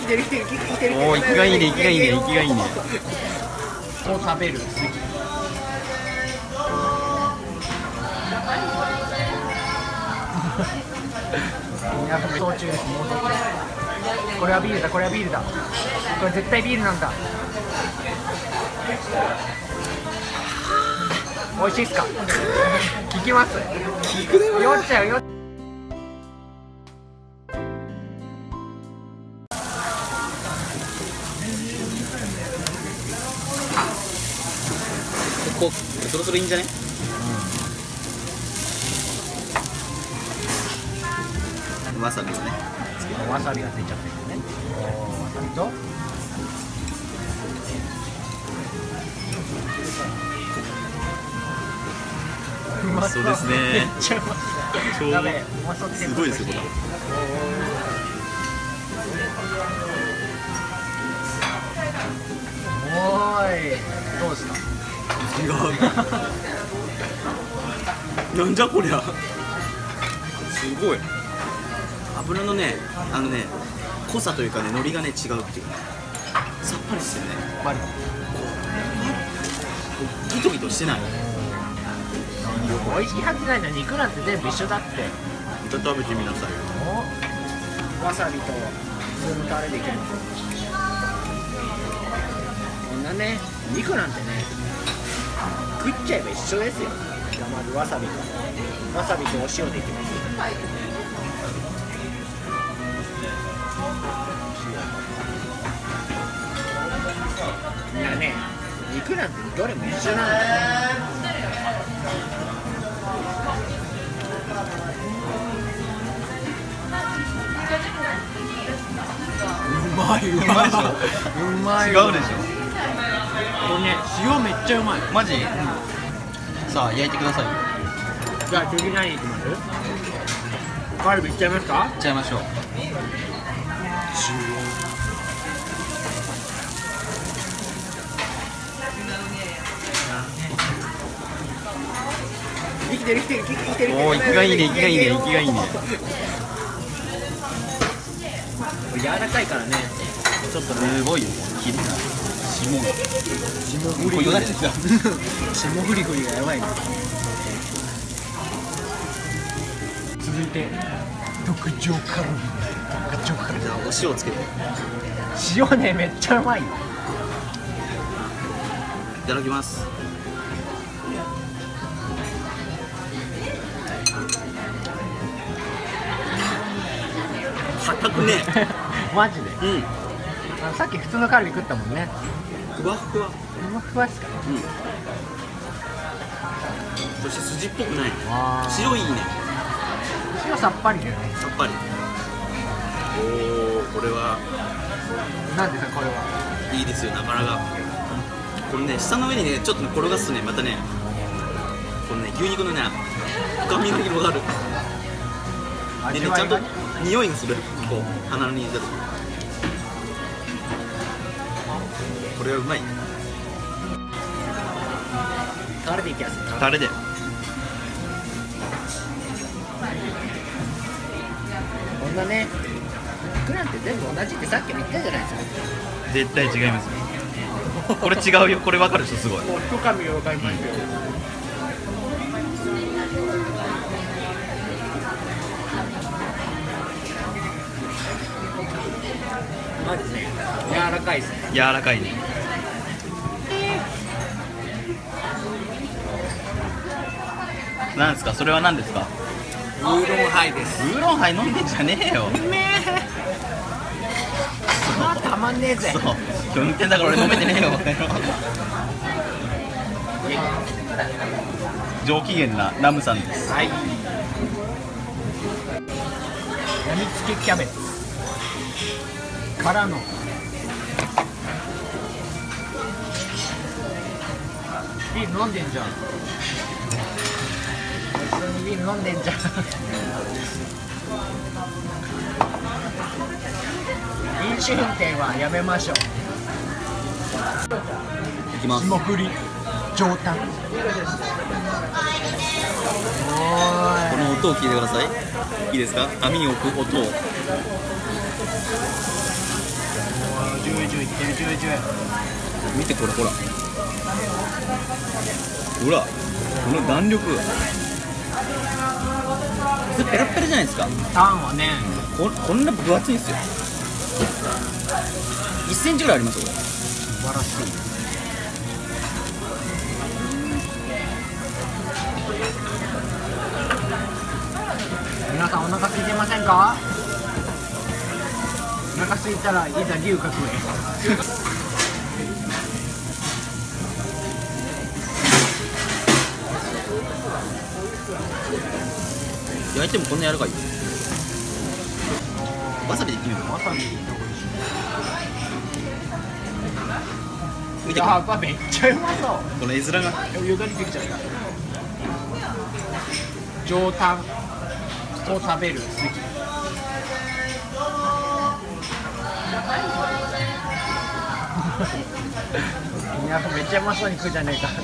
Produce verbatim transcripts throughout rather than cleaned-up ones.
きてる生きてる生きてる。 おお、生きがいいね、生きがいいね、生きがいいね。 を食べる。やっぱ焼酎です。もうこれはビールだ、これはビールだ。これ絶対ビールなんだ。美味しいっすか。聞きます。 聞くね。 酔っちゃうよ。 ここそろそろいいんじゃね。うん、わさびをね。 わさびがついちゃってるね。わさびと。 そうですね。 めっちゃうまそう。やべえ、うまそうってすごいですよこれ。 おーい、どうですか。 違う。なんじゃこりゃ。すごい。油のね、あのね、濃さというかね、海苔がね違うっていう。さっぱりですよね。 パリ。 ギトギトしてない。 美味しいはずないの。肉なんて全部一緒だって。 じゃあ食べてみなさいよ。 わさびと普通のタレでいける。こんなね、肉なんてね、食っちゃえば一緒ですよ。じゃあまずわさびとわさびとお塩でいきます。いやね、肉なんてどれも一緒なんだよ。うまいうまいでしょ。うまい。 違うでしょ。 これね、塩めっちゃうまい。 マジ？うん、さあ焼いてください。 じゃあ次何いきます？カルビいっちゃいますか？ いっちゃいましょう。 生きてる生きてる生きてる。 おお、生きがいいね、生きがいいね、生きがいいね。 柔らかいからね、ちょっとね、 すごいよ、切りが。霜が。 霜降り。 これよだれてきた。 霜降り降りがやばいね。続いて特上カルビ。特上カルビ。 じゃあお塩つけて。 塩ね、めっちゃうまいよ。 いただきます。硬くね。 マジで。 うん。 あのさっき普通のカルビ食ったもんね。 ふわふわ。 ふわふわっすか。 うん。そして筋っぽくない。 あー、 白いいね。 塩さっぱりだよね。 さっぱり。おお、これはなんでさ、これはいいですよ、なかなか。これね、下の上にね、ちょっとね転がすとね、またね、このね、牛肉のね、深みが広がる。でね、ちゃんと匂いがする。こう、鼻に入れた時。これはうまい。 タレでいきやすい。 タレで。 こんなね、肉なんて全部同じってさっきも言ったじゃないですか。 絶対違いますよ。これ違うよ。これ分かる人すごい。 もう一噛み分かりますよ。まずね、柔らかいですね。 柔らかいね。なんですか、それは何ですか。 ウーロンハイです。 ウーロンハイ飲んでんじゃねえよ。 うめえ。まあたまんねえぜ。 そう、今日運転だから俺飲めてねえよ。上機嫌なラムさんです。 はい。やみつけキャベツからのビール飲んでんじゃん。普通にビール飲んでんじゃん。飲酒運転はやめましょう。 いきます。 霜降り上タン。 この音を聞いてください。いいですか。網に置く音を。 ジュージューいってるジュージュー。 見てこれほらほらこの弾力普通ペラペラじゃないですか。 タンはねここんな分厚いんですよ。いっセンチぐらいありますよこれ。 素晴らしい。皆さんお腹空いてませんか？お腹空いたらいざ龍角へ。 焼いてもこんな柔らかいよ。わさびでいってみる。 わさびでいった方がいいし。 見てやっぱめっちゃうまそう。 この絵面がよだれてきちゃった。上タンを食べる好き。やっぱめっちゃうまそうに食うじゃねえか。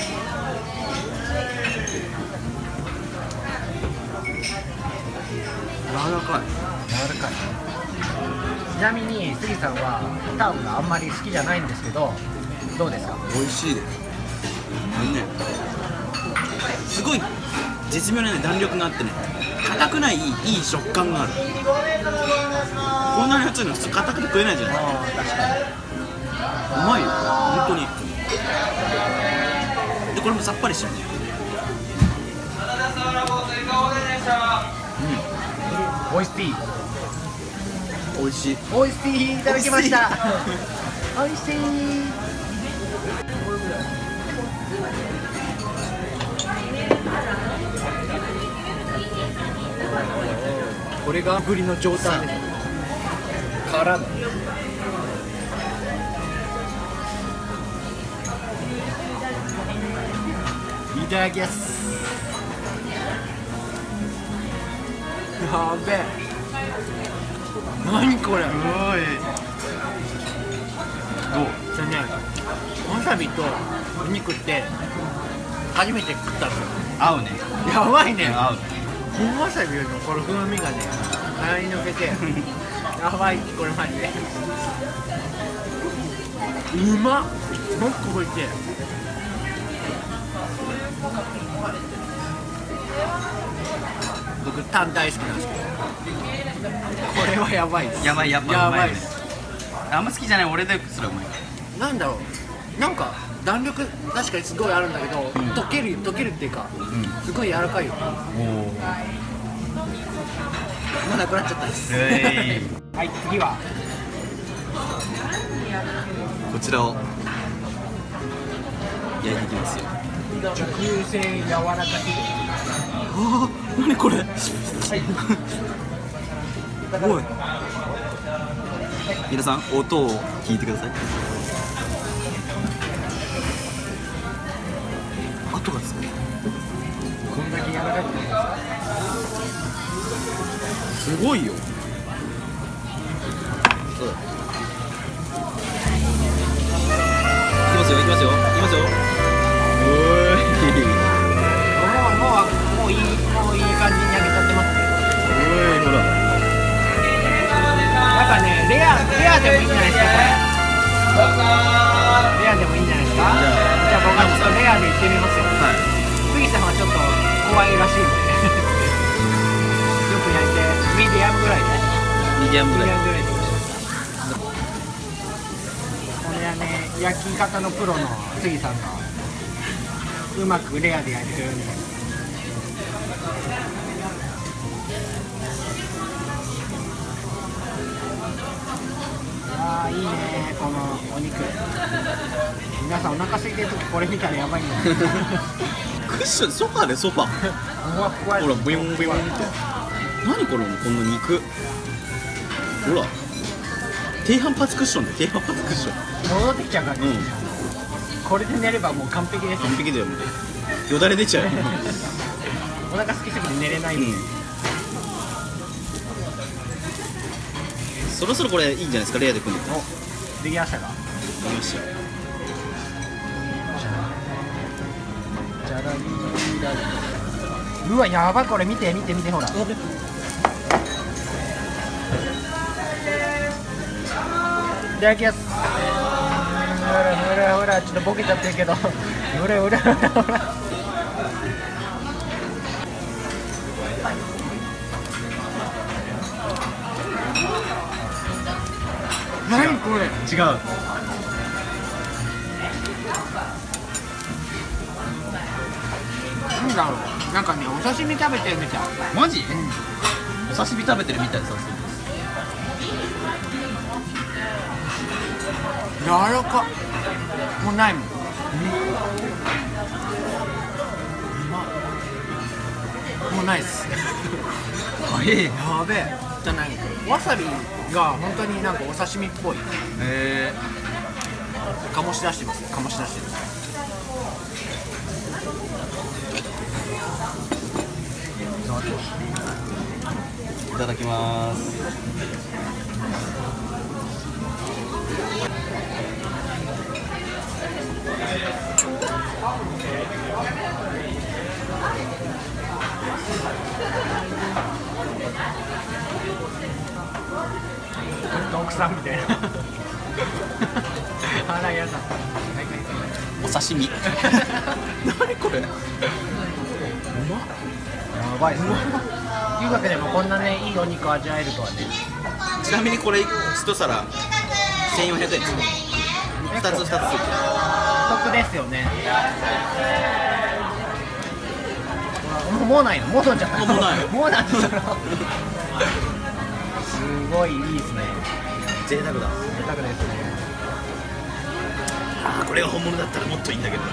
柔らかい。 柔らかい。ちなみに杉さんはタンがあんまり好きじゃないんですけど、どうですか？ 美味しいです。あのね、すごい絶妙な、ね、弾力があってね、硬くないいい食感がある。こんなに熱いの普通硬くて食えないじゃない。 ああ確かに。 うまいよ本当に。でこれもさっぱりしてるね。 美味しい。 美味しい。 美味しい。いただきました。美味しい。これがブリの状態です。からの。いただきます。やべえ。何これ。 おい。どう？ それね、わさびとお肉って初めて食ったんですよ。 合うね。 やばいね。 合う。 本わさびよりもこの風味がね、鼻に抜けてやばい、これマジでうまっ。もっとこいて僕タン大好きなんですけど、これはやばいです。 やばいやっぱやうまいねばいです。 あんま好きじゃない俺でそれうまい。 なんだろう、なんか弾力確かにすごいあるんだけど、溶ける溶けるっていうか、すごい柔らかいよ。 おお。 もうなくなっちゃったです。 えい。 はい、次はこちらを焼いていきますよ。 熟成柔らかい。 ああ、何これ。おい。皆さん音を聞いてください。跡がつく。 こんだけ柔らかいってことですか？ すごいよ。そうだ。いきますよ、いきますよ、いきますよ。おーい。 もうもうもういいもういい感じに焼けちゃってますね。 おい、ほら。 やっぱね、レアレアでもいいんじゃないですかこれ。レアでもいいんじゃないですか。じゃあ僕はちょっとレアでいってみますよ。 はい。 杉さんはちょっと怖いらしいんでよく焼いてミディアムぐらいでミディアムぐらい。 ミディアムぐらいでいきましょう。これはね、焼き方のプロの杉さんがうまくレアで焼いてくれるんで。あーいいねこのお肉。皆さんお腹空いてる時これ見たらやばいんだよクッション、ソファーでソファー。 ふわふわほら、ブヨンブヨンって。何これ、こんな肉。ほら。低反発クッションで、低反発クッション。 戻ってきちゃう感じ、 うん。 これで寝ればもう完璧です。 完璧だよ、もう。よだれ出ちゃうよ。 お腹空きすぎて寝れないんで、 うん。そろそろこれいいんじゃないですか、レアで組んで。 おできましたか。 できましたよ。 じゃらりーらり。うわやばい、これ見て見て見て、ほらやべ。 いただきます。ほらほらほら、ちょっとボケちゃってるけど、ほらほらほらほら。何これ。 違う。 なんだろう、なんかね、お刺身食べてるみたい。 マジ？お刺身食べてるみたいさ。 柔らか。もうないもん。もうないっす。 早い。 やべえ。じゃない。わさびが本当になんかお刺身っぽい。 へえ。 醸し出してます。醸し出してる。 いただきます。 奥さんみたいな。あらやだ。 お刺身。何これ。 やばいっすね。留学でもこんなね、いいお肉味わえるとはね。 ちなみにこれ一皿千四百円です。二つ二つついてる。 お得ですよね。もうもうないの、もう飲んじゃった。 もうないもうなんてその。すごいいいですね。 贅沢だ。 贅沢ですね。 ああ、これが本物だったらもっといいんだけど。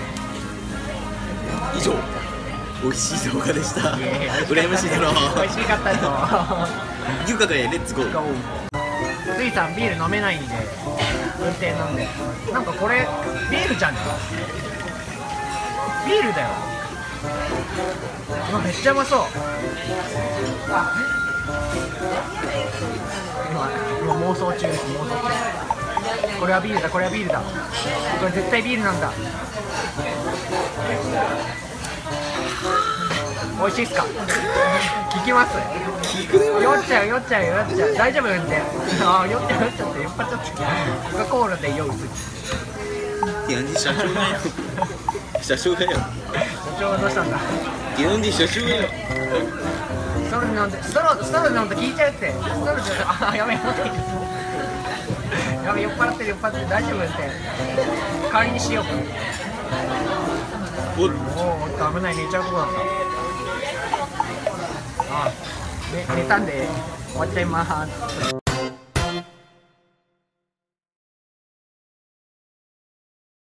以上、美味しい動画でした。羨ましいだろう。 美味しかったぞ。 牛角へレッツゴー。 スイさんビール飲めないんで運転なんで、なんかこれビールじゃん。ビールだよ。うわ、めっちゃうまそう。今今妄想中です。妄想中。これはビールだ、これはビールだ。これ絶対ビールなんだ。美味しいっすか。聞きます。酔っちゃう酔っちゃう酔っちゃう。大丈夫運転。ああ、酔っちゃう酔っちゃって酔っ払っちゃって。コカ・コーラで酔う。 ティアンジ社長がよ。社長がよ。 社長はどうしたんだ。 ティアンジ社長がよ。 ストロー飲んで、ストローストロー飲んで聞いちゃうって。ストローじゃ、あ、やべえ、持ってきて。やべえ、酔っ払ってる酔っ払ってる。大丈夫運転。代わりにしようか。 おっ、 おお、危ない、寝ちゃうとこだった。あ、ね、寝たんで終わっちゃいます。